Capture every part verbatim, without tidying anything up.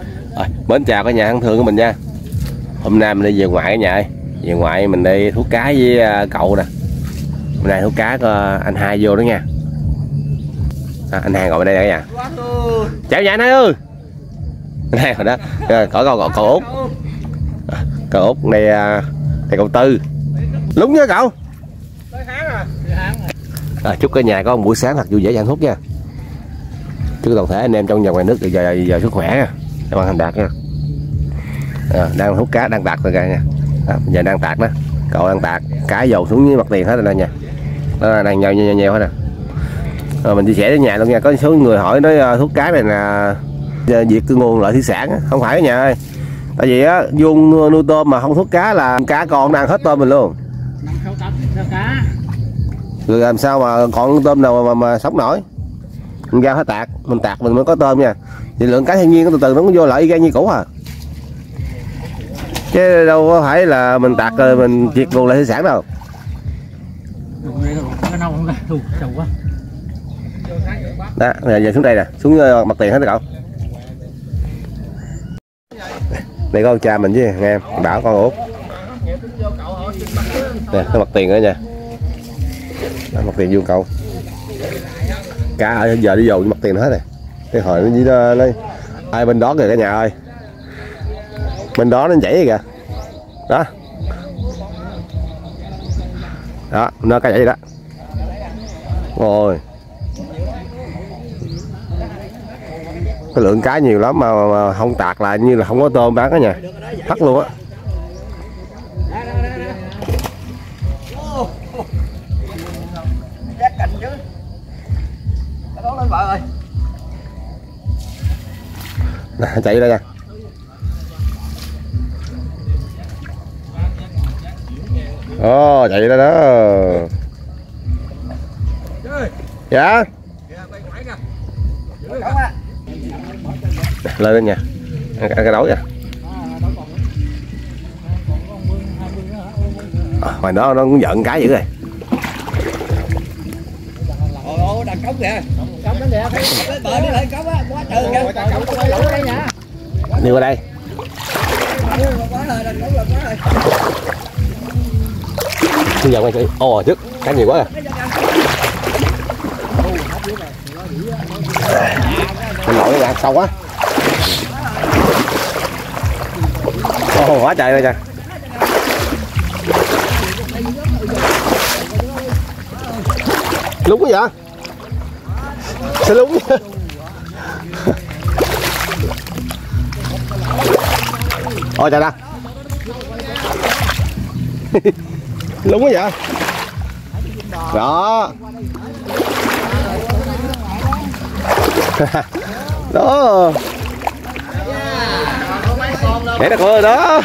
Rồi, mến chào cả nhà thân thương của mình nha. Hôm nay mình đi về ngoại cả nhà ơi. Về ngoại mình đi thú cá với cậu nè. Hôm nay thú cá có anh hai vô đó nha. À, anh hai ngồi bên đây cả nhà. Chào nhà anh hai ơi. Anh hai rồi đó. Rồi, cậu cậu cậu Út. À, cậu Út đây đây cậu Tư. Lúng nha cậu. À, chúc cả nhà có một buổi sáng thật vui vẻ và hạnh phúc nha. Chúc toàn thể anh em trong nhà ngoài nước được giờ giờ sức khỏe nha. Các bạn thành đạt nha. À, đang hút cá đang tạt rồi kìa nha. À, giờ đang tạt đó, cậu đang tạt cá dầu xuống với mặt tiền hết rồi nè nha. Đó là đang nhiều nhiều nhiều hết nè. À, mình chia sẻ đến nhà luôn nha. Có số người hỏi nói hút cá này là việc cái nguồn lợi thủy sản á. Không phải nhà ơi. Tại vì á vuông nuôi tôm mà không hút cá là cá con đang hết tôm mình luôn. Rồi làm sao mà còn tôm nào mà, mà, mà sống nổi. Mình ra hết tạt, mình tạt mình mới có tôm nha. Thì lượng cá thiên nhiên từ từ nó cũng vô lại y gan như cũ à. Chứ đâu có phải là mình tạt rồi mình triệt nguồn lại thủy sản đâu. Đó, giờ xuống đây nè, xuống mặt tiền hết rồi cậu. Đây có con cha mình chứ, nghe em, bảo con Út. Nè, cái mặt tiền nữa nha. Đó, mặt tiền vuông cậu. Cá ở giờ đi dầu mặt tiền hết rồi. Cái hồi nó chỉ nó, nó ai bên đó kìa cả nhà ơi. Bên đó nó chảy kìa. Đó. Đó, nó cái vậy đó. Rồi. Cái lượng cá nhiều lắm mà, mà không tạt lại như là không có tôm bán đó nha. Thắt luôn á. Nè, chạy đây nha. Ồ, chạy ra đó. Dạ. Lên lên nha. Ăn cái đói nha. À, ngoài đó nó cũng giận cái dữ rồi. Ồ, đặt cống kìa. Cống đó kìa. Bờ đi lại cống á, quá trời kìa. Cống đây nha. Đi qua đây. Bây giờ quay kìa. Ồ, trước cá nhiều quá à. Mình nổi ra sâu quá. Ồ, quá trời rồi nha. Lúng quá vậy? Sao lúng vậy? Ôi trời đất. Lúng quá vậy? Đó. Đó. Để nó coi đó.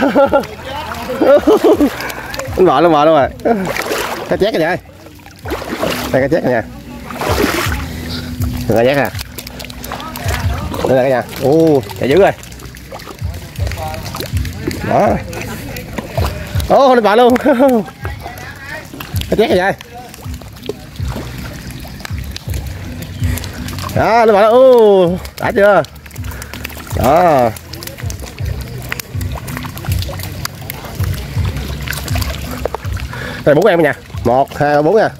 Anh bò luôn bò luôn rồi. Cá chét rồi ơi. Đây cá chét rồi nha. Cá chét nè. Đây là cả nhà. Ô, chạy dữ rồi. Đó. Ô, nó bò luôn. Cá chét rồi vậy. Đó, nó bò luôn. Ô, đã chưa? Đó. Đây bốn em nha. Một, hai, ba, bốn nha.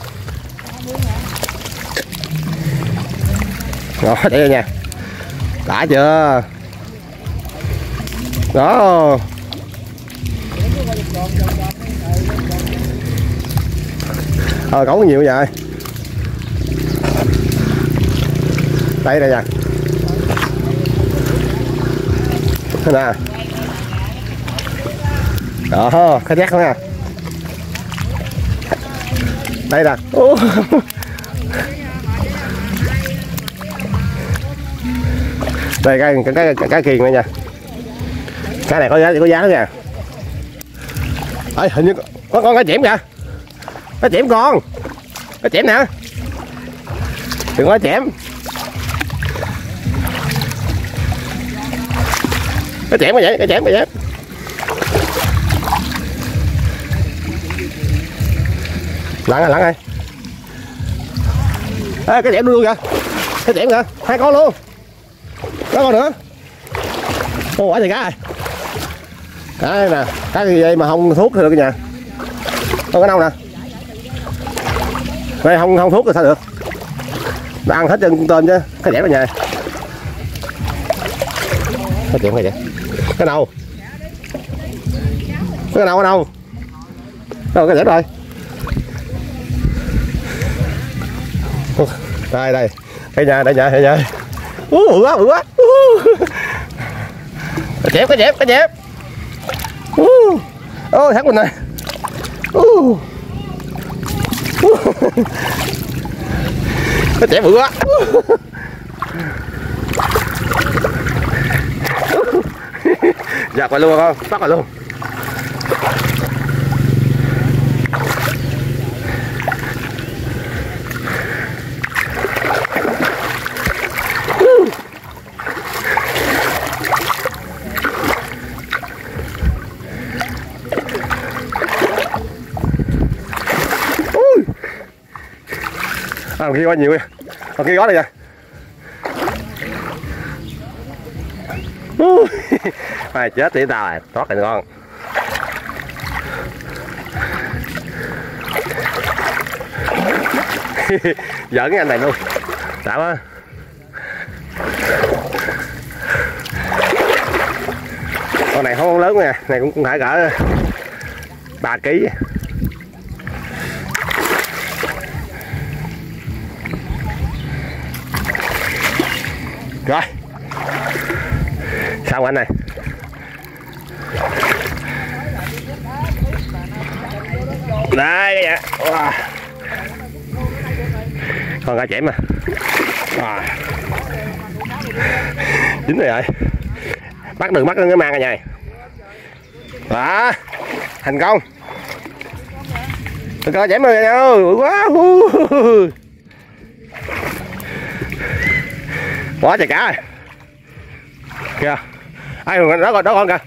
Rồi, để đây nha. Đã chưa? Đó. Ờ, cẩu nhiều vậy. Đây đây nha. Thế nè. Đó, cái rác đó nha. Đây nè. Đây cái cái cái cái, cái kiền đây nha. Cái này có giá có giá đó nha. Ê, hình như có con cá chẽm kìa. Cá chẽm con. Cá chẽm nè. Đừng có chẽm. Cá chẽm cái vậy, cá chẽm cái vậy. Lặn rồi, lặn rồi. Ê, cái chẽm luôn kìa. Cái chẽm kìa, hai con luôn. Có con nữa. Ô, quả gì cá rồi. Cái nè, cái gì vậy mà không thuốc thì được cả nhà. Có cái đâu nè. Đây không không thuốc thì sao được. Nó ăn hết chân tên chứ. Cái dẻo cả nhà. Cái chuyện này vậy. Cái đâu? Cái đâu cái đâu? Đâu cái dẻo rồi. Đây đây. Đây nhà, đây nhà, đây nhà. Ú bự quá, bự quá. Cái dẹp, cái dẹp, cái dẹp. Ôi thắng mình này. Cái dẹp bự quá. Giật vào luôn không? Bắt vào luôn. À, kia quá nhiều kìa. Còn kia có đây kìa. Mày chết thì tao rồi, thoát rồi con. Giỡn cái anh này luôn. Đã quá. Con này không lớn nha, này cũng phải cỡ ba ký. Rồi. Xong anh này. Đây vậy. Wow. Con cá chẽm mà. Wow. Dính rồi rồi. Bắt đừng bắt cái mang cái này. Đó. Thành công. Con chẽm rồi nha. Quá. Quá trời cá rồi. Kìa. Ai đó con đó con kìa.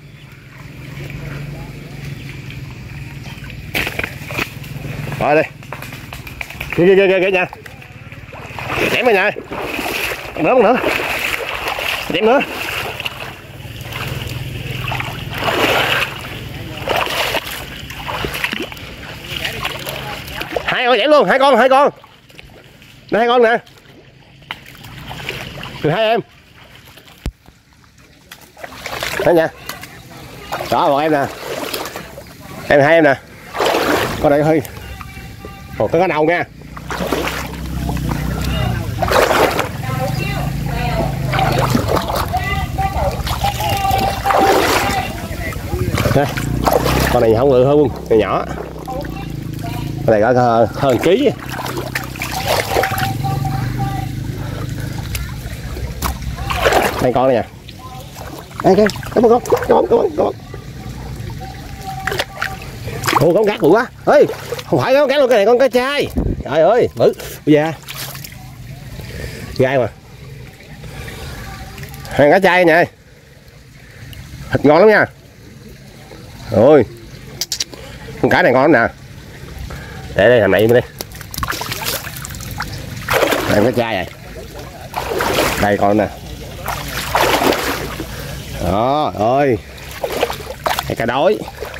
Rồi đi. Kìa kìa kìa kìa nha. Chém rồi nha. Nữa nữa. Chém nữa. Hai con chém luôn, hai con, hai con. Đây hai con nè. Hai em. Đấy nha. Đó một em nè. Em hai em nè. Có đây hơi. Ồ có cá đầu nha. Đây. Con này không ngự hơn, này nhỏ. Con này có hơn ký. Đây con này nè. Đây cái, cái con, con, con, con, con. Ồ con cá bự quá. Ê, không phải con cá luôn, cái này con cá trai. Trời ơi, bự. Bây giờ. Gai mà. Hàng cá trai nha. Thịt ngon lắm nha. Ôi. Con cá này ngon lắm nè. Để đây làm này đi. Hàng cá trai này. Đây con nè. Đó, ơi. Cái cá đối.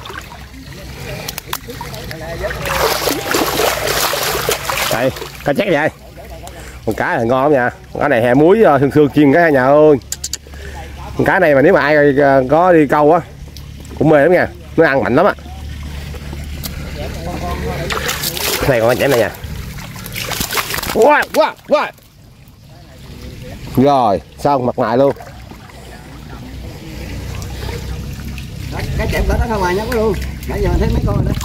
Đây, cá chép vậy. Con cá này ngon lắm nha. Con cá này hè muối sương sương chiên cái nhà ơi. Con cá này mà nếu mà ai có đi câu á cũng mê lắm nha. Nó ăn mạnh lắm á. Này con cá chép này nha. Wow, wow, wow. Rồi, xong mặt mày luôn. Cái chém cỡ đó ra ngoài nhá có luôn. Nãy giờ thấy mấy con rồi đó.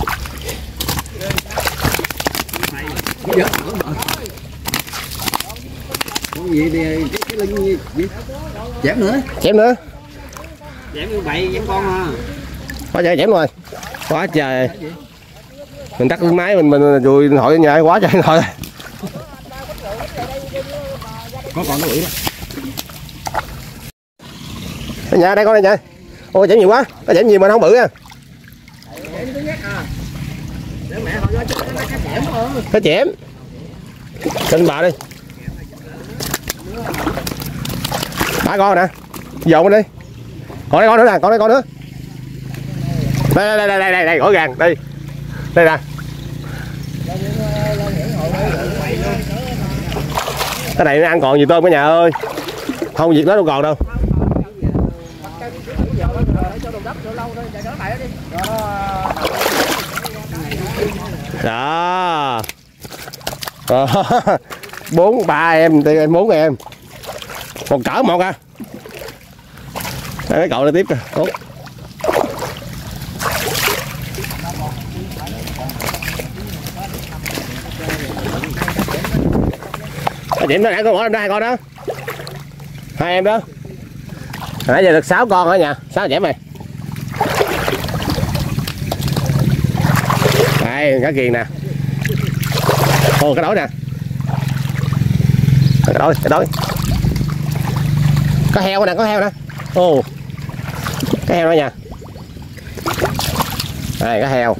Con gì thì cái, cái lưng gì, gì? Chém nữa. Chém nữa. Chém như vậy chém con à. Quá trời chém rồi. Quá trời. Mình tắt máy mình mình chùi điện thoại ở nhà quá trời rồi. Có còn nó bị đó. Ở nhà đây con này nha. Ôi chém nhiều quá. Nó chém nhiều mà nó không bự nha. Cái chém. Xin bà đi. Ba con nè. Dồn đi. Còn đây con nữa nè, con đây con nữa. Đây đây đây đây đây, đây rõ ràng đây. Đây nè. Cái này nó ăn còn gì tôm cả nhà ơi. Không việc nó đâu còn đâu. Đó. Bốn ba em, em bốn em. Còn cỡ một à. Mấy cậu lên tiếp kìa. Tốt. Cái điểm đó nãy con bỏ ra hai con đó. Hai em đó. Nãy giờ được sáu con ở nhà, sáu chém này. Đây, cá kiền nè. Ồ, cái đói nè. Cái đói, cái đói. Có heo nè, có heo nè. Ồ. Cái heo đó nha. Đây, cái heo.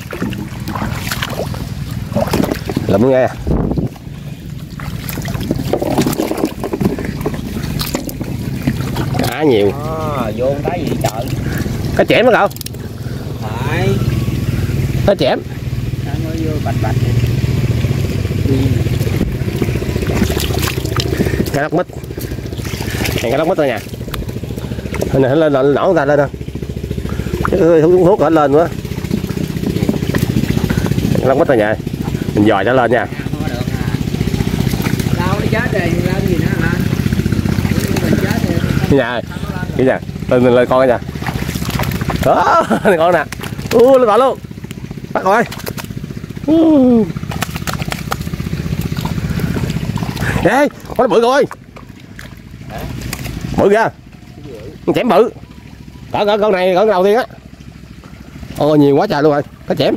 Lụm nghe. Cá nhiều. À, vô cái gì trời. Cá chẽm đó cậu. Phải. Cá chẽm. Nó vô bạch bạch. Cá lóc mít. Này cá lóc mít thôi nha. Hình này lên lên nổ ra lên đâu. Chứ hút hút hết lên nữa. Cá lóc mít thôi nha. Mình dòi cho lên nha. Đâu nó chết rồi, làm gì nữa hả? Mình chết rồi. Cái nhà ơi. Cái nhà. Lên lên lên con cái nhà. Đó, con nè. U lên gọi luôn. Bắt rồi. Uh. Ê, con nó bự rồi. Bự kìa. Con chém bự. Cỡ cỡ con này cỡ đầu tiên á. Ồ nhiều quá trời luôn rồi. Có chém.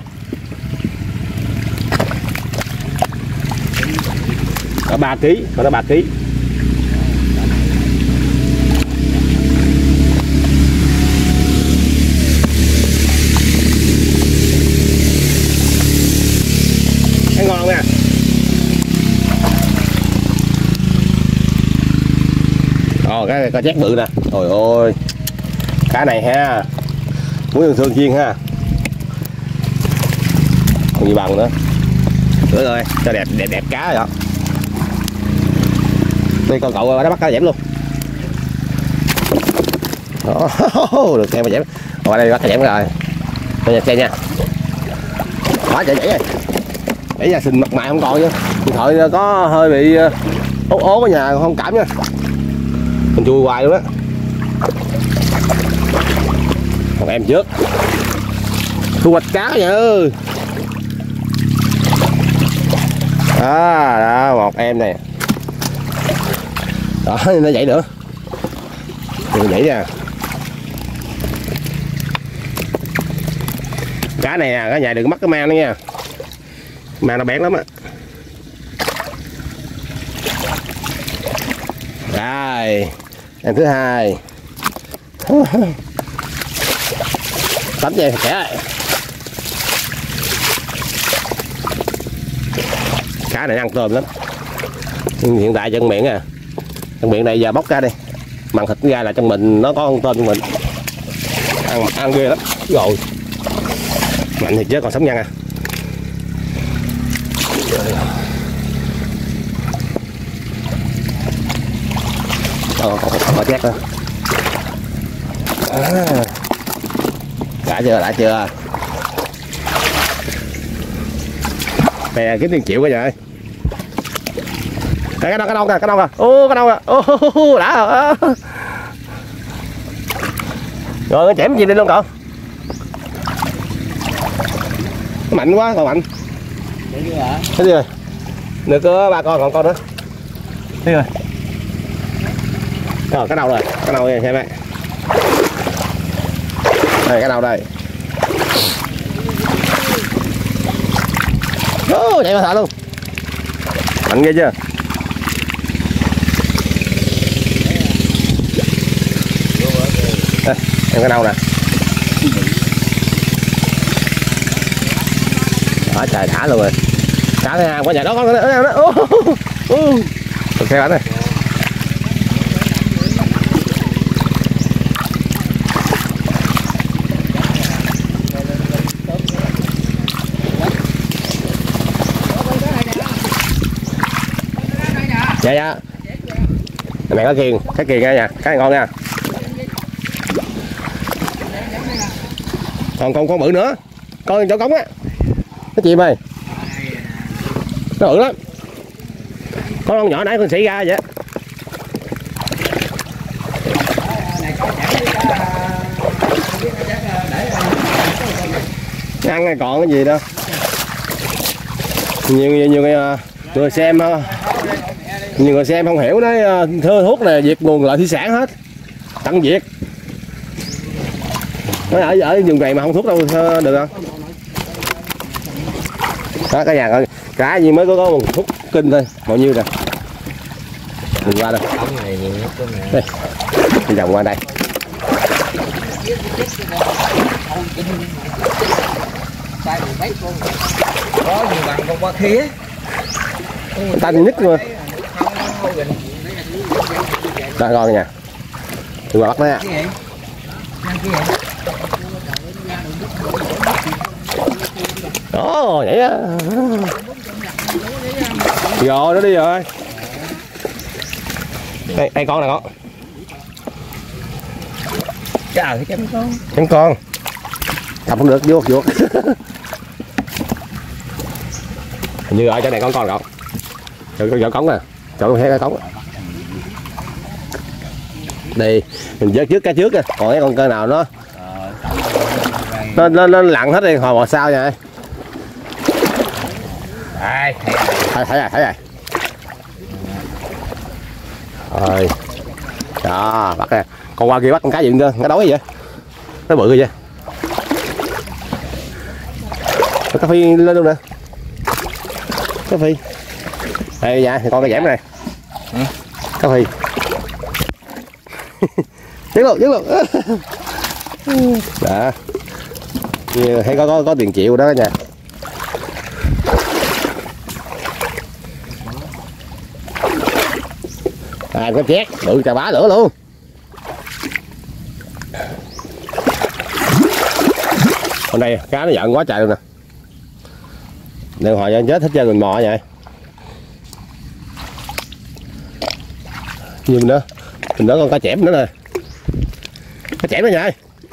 Có ba ký, có nó ba ký. Cái ngon nha. Ồ cái con chét bự nè. Trời ơi. Cá này ha. Muối thường thường chiên ha. Còn gì bằng nữa. Được rồi, cho đẹp đẹp đẹp cá rồi. Đây con cậu đã bắt cá dẻm luôn. Đó, được xem mà dẻm. Ở đây bắt cá dẻm rồi. Đây nha, xem nha. Quá chạy nhảy rồi. Để ra sình mặt mày không còn chứ. Điện thoại có hơi bị ố ố ở nhà không cảm nha. Mình chui hoài luôn á. Còn em trước. Thu hoạch cá nha ơi. Đó, đó, một em này. Đó, nó nhảy nữa. Đừng nhảy nha. Cá này nè, cả nhà đừng mắc cái mang đó nha. Mang nó bén lắm á. Rồi, em thứ hai. Tắm về khỏe. Cá này ăn tôm lắm. Nhưng hiện tại chân miệng à. Chân miệng này giờ bóc ra đi. Mặn thịt ra là trong mình nó có con tôm của mình. Ăn ăn ghê lắm. Rồi. Mạnh thiệt chứ còn sống nhăn à. Ờ, còn còn chét nữa. À. Đã chưa, đã chưa. Nè kiếm tiền triệu cả vậy. Cái đâu cái đâu kìa, cái đâu kìa. Ô cái đâu kìa. Ô đã rồi. Rồi chém gì đi luôn cậu. Mạnh quá, còn mạnh. Thế gì rồi? Được có ba con còn con nữa. Thế rồi. Rồi cái đầu rồi, cái đầu này xem đây. Đây cái đầu đây. Ô chạy mà thả luôn. Mạnh ghê chưa? Đây, em cái đầu nè. Đó trời thả luôn rồi. Cá thứ hai qua nhà đó con nữa đó. Ô. Ô. Ok bạn ơi. Dạ dạ. Này có kiền, cái kiền nha nha, cái này ngon nha. Còn con con bự nữa, con cháu cống á, cái chim ơi, nó bự lắm. Có con nhỏ nãy con xỉ ra vậy. Ăn này còn cái gì đâu. Nhiều nhiều, nhiều người xem nhiều người xem không hiểu, nói thưa thuốc là diệt nguồn lợi thủy sản hết, tận diệt. Nói ở ở vùng này mà không thuốc đâu được không? Đó cả nhà coi, cá gì mới có có một thuốc kinh thôi, bao nhiêu nè. Mình qua đây. Đây. Mình vòng qua đây. Có gì bằng con qua khía. Tanh nhất luôn. Đó ngon nha. Mình qua bắt nó nha. Đó, vậy á. Rồi nó đi rồi. Đây, đây con nè con. Trời chấm con. Chấm con. Cầm không được, vuốt vuốt. Hình như ở chỗ này con con cậu. Chỗ chỗ cống nè. Chỗ thấy cái cống. Đây, mình vớt trước cái trước kìa. Còn cái con cơ nào nó nó nó, nó lặn hết đi, hồi một sao nha. Đây, thấy thấy rồi, thấy rồi. Rồi. Đó, bắt nè. Con qua kia bắt con cá gì nữa, nó đói vậy? Nó bự vậy. Cá phi lên luôn nè. Cá phi. Đây dạ, thì con cái dẻm này. Ừ. Cá phi. Dứt luôn, dứt luôn. Đó. Thấy có có có tiền triệu đó nha. À, cái chét bự chà bá lửa luôn. Hôm nay cá nó giận quá trời luôn nè. Đừng hỏi chết thích chơi mình mò vậy. Nhìn nữa, mình nữa con cá chẽm nữa nè. Cá chẽm đó nha.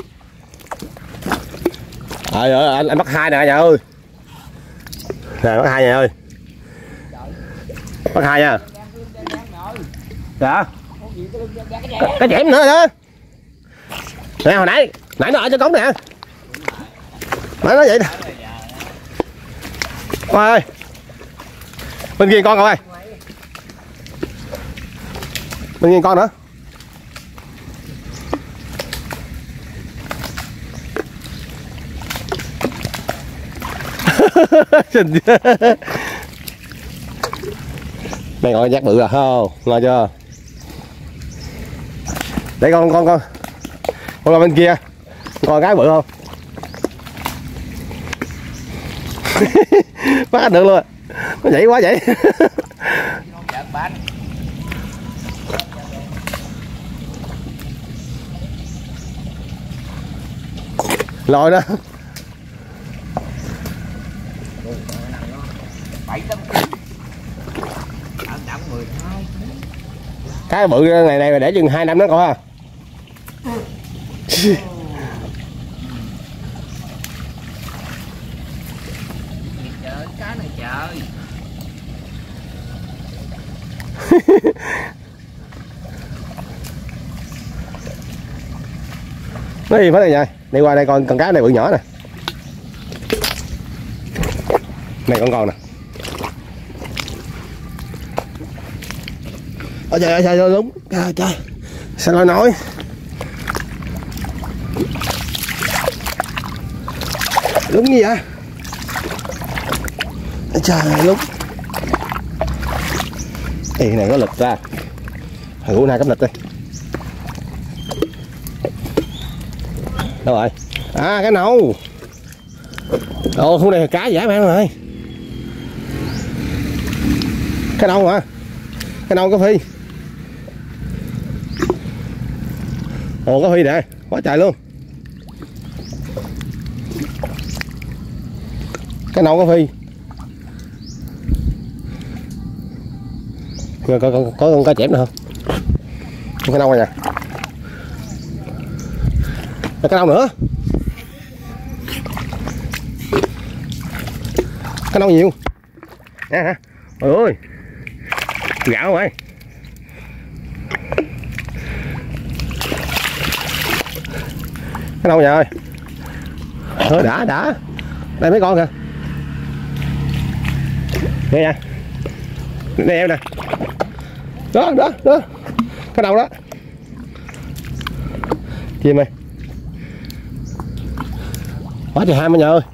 Trời ơi, anh, anh bắt hai nè nhà ơi. Nè bắt hai nhà ơi. Bắt hai nha. Dạ. Cá chẽm nữa đó. Nè hồi nãy, nãy nó ở trên cống nè. Nãy nó vậy nè. Con ơi. Bên kia con cậu ơi. Bên kia con nữa. Này ngồi giác bự à không? Ngon chưa? Để con con con. Con qua bên kia. Con gái bự không? Bắt được luôn. Nó nhảy quá vậy. Lòi đó. Cái bự này này để chừng hai năm đó coi ha. Cá này trời. Nó gì phải đây nha. Đi qua đây con con cá này bự nhỏ nè. Này con con nè. Ôi trời ơi trời ơi đúng. Trời trời. Sao nói nói. Đúng gì vậy? Ôi trời ơi đúng. Ê, cái này có lịch ra. Thằng Ngũ nay cắm lịch đi. Đâu rồi? À cái nâu. Ồ khu này cá dễ mà ăn rồi. Cái nâu hả? Cái nâu có phi. Ồ có phi nè, quá trời luôn. Cái nâu có phi. có có, có, có con cá chẽm nữa không? Con cá nâu này nè. Cái cá nâu nữa. Cá nâu nhiều. Nè nè. Ôi ơi. Gạo rồi. Cá nâu nhà ơi. Thôi đã đã. Đây mấy con kìa. Đây nha. Đây em nè. Đó đó đó. Cá nâu đó. Chim ơi. Quá trời ham anh ơi.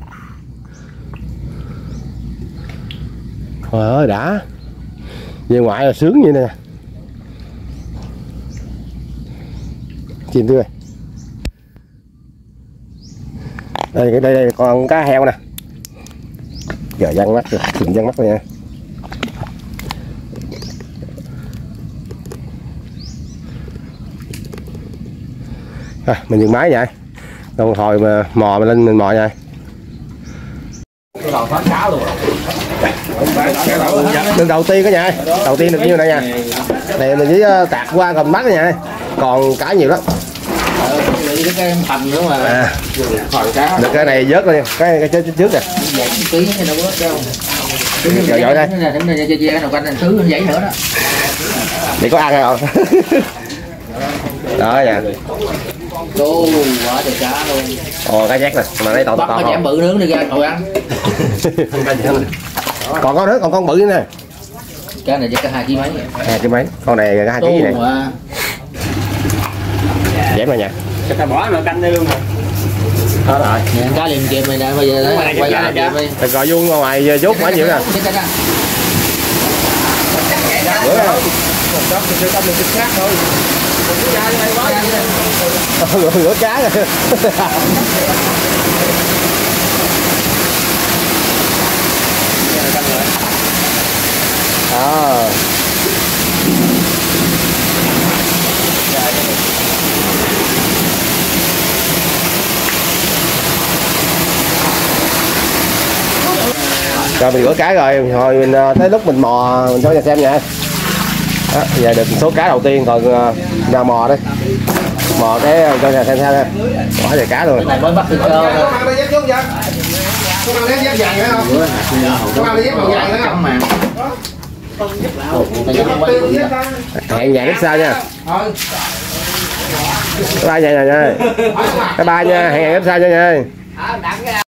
Trời ơi đã. Về ngoại là sướng như nè. Chim tươi. Đây đây đây còn cá heo nè. Giờ văng mắt rồi, chìm văng mắt rồi nha. À, mình dừng máy vậy. Đồng hồi mà mò mình lên mình mò nha. Đường đầu tiên đó nha. Đầu tiên được nhiêu đây nha. Này mình với tạt qua còn bắt nha. Còn cá nhiều lắm. Cái thành nữa mà. À. Được cái này vớt lên cái cái trước trước nè. Rồi giỏi đây. Để có ăn hay không? Đó nha. Ô, quá trời cá luôn. Ồ, cá chép nè, mà lấy to to. Bắt cá chép bự nướng đi ra ngồi ăn. Còn có nữa, còn con bự nữa nè. Cá này chắc cả hai ký mấy. Hai ký mấy? Con này cả hai ký gì này? Dễ mà nha. Người ta bỏ nó canh đây luôn rồi. Đó rồi. Cá liền kịp này nè, bây giờ đấy. Quay ra kịp đi. Đừng gọi vuông ngoài dốt quá nhiều nè. Bữa đâu? Rửa cá rồi. À. Rồi mình rửa cá rồi, rồi mình tới lúc mình mò mình cho nhà xem nha. Đó, giờ được số cá đầu tiên còn ra mò đấy. Mò cái cho nhà xem xem nha. Quá trời cá luôn. Này mới bắt được cơ. Có ăn lấy dép vàng nữa không? Có ăn lấy dép màu vàng nữa không? Hẹn vàng lúc sau nha. Bye nha nha nha. Bye bye nha, hẹn lúc sau nha nha.